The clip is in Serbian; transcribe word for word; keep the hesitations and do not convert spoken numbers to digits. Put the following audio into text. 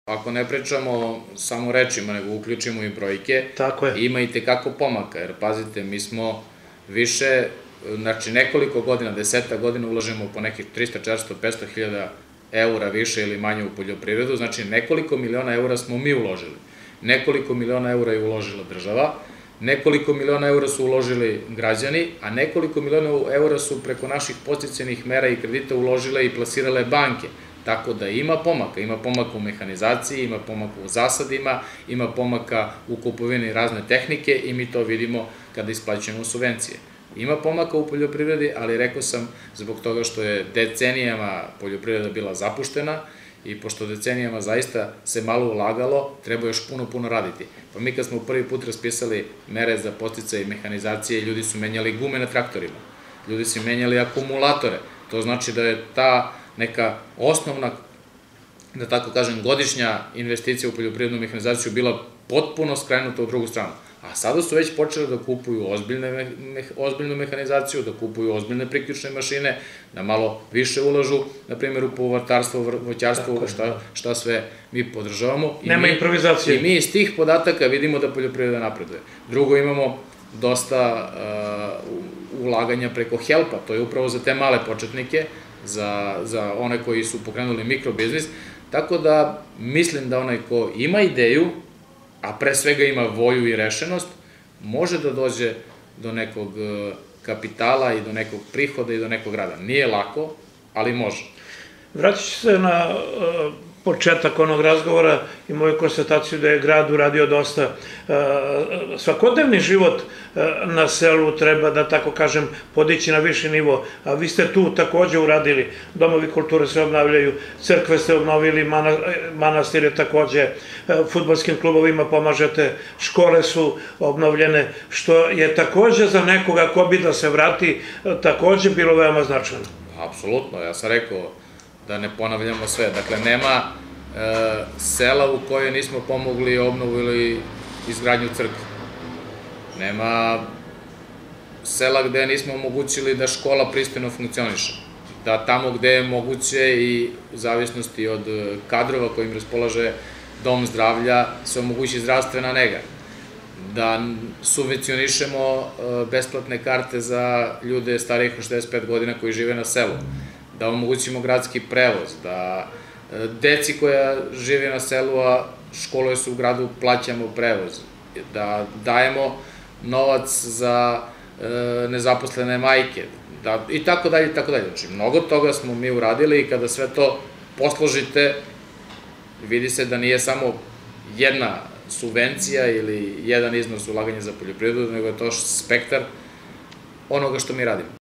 ako ne pričamo samo rečima, nego uključimo i brojke, ima i tekako pomaka, jer pazite, mi smo više, znači nekoliko godina, deseta godina ulažemo po nekih trista, četiristo, petsto hiljada eura više ili manje u poljoprivredu, znači nekoliko miliona eura smo mi uložili. Nekoliko miliona eura je uložila država, nekoliko miliona eura su uložili građani, a nekoliko miliona eura su preko naših podsticajnih mera i kredita uložile i plasirale banke. Tako da ima pomaka, ima pomaka u mehanizaciji, ima pomaka u zasadima, ima pomaka u kupovini razne tehnike i mi to vidimo kada isplaćujemo subvencije. Ima pomaka u poljoprivredi, ali rekao sam zbog toga što je decenijama poljoprivreda bila zapuštena i pošto decenijama zaista se malo ulagalo, treba još puno, puno raditi. Pa mi kad smo prvi put raspisali mere za podsticaj mehanizacije, ljudi su menjali gume na traktorima, ljudi su menjali akumulatore, to znači da je ta neka osnovna, da tako kažem, godišnja investicija u poljoprivrednu mehanizaciju bila potpuno skrenuta u drugu stranu. A sada su već počeli da kupuju ozbiljnu mehanizaciju, da kupuju ozbiljne priključne mašine, da malo više ulažu, na primjer, u povrtarstvo, voćarstvo, šta sve mi podržavamo. Nema improvizacije. I mi iz tih podataka vidimo da poljoprivreda napreduje. Drugo, imamo dosta ulaganja preko helpa, to je upravo za te male početnike, za one koji su pokrenuli mikrobiznis, tako da mislim da onaj ko ima ideju, a pre svega ima volju i rešenost, može da dođe do nekog kapitala i do nekog prihoda i do nekog rada. Nije lako, ali može. Vratit ću se na početak onog razgovora i moju konstataciju da je grad uradio dosta. Svakodnevni život na selu treba, da tako kažem, podići na viši nivo, a vi ste tu takođe uradili. Domovi kulture se obnavljaju, crkve ste obnovili, manastire takođe, fudbalskim klubovima pomažete, škole su obnovljene, što je takođe za nekoga ko bi da se vrati takođe bilo veoma značajno. Apsolutno, ja sam rekao da ne ponavljamo sve. Dakle, nema sela u kojoj nismo pomogli obnovu ili izgradnju crkve. Nema sela gde nismo omogućili da škola pristojno funkcioniše. Da tamo gde je moguće i u zavisnosti od kadrova kojim raspolaže dom zdravlja se omogući zdravstvena nega. Da subvencionišemo besplatne karte za ljude starijih od šezdeset pet godina koji žive na selu. Da omogućimo gradski prevoz, da deci koja žive na selu, a školuje se u gradu, plaćamo prevoz, da dajemo novac za nezaposlene majke, i tako dalje, i tako dalje. Znači, mnogo toga smo mi uradili i kada sve to posložite, vidi se da nije samo jedna subvencija ili jedan iznos ulaganja za poljoprivredu, nego je to spektar onoga što mi radimo.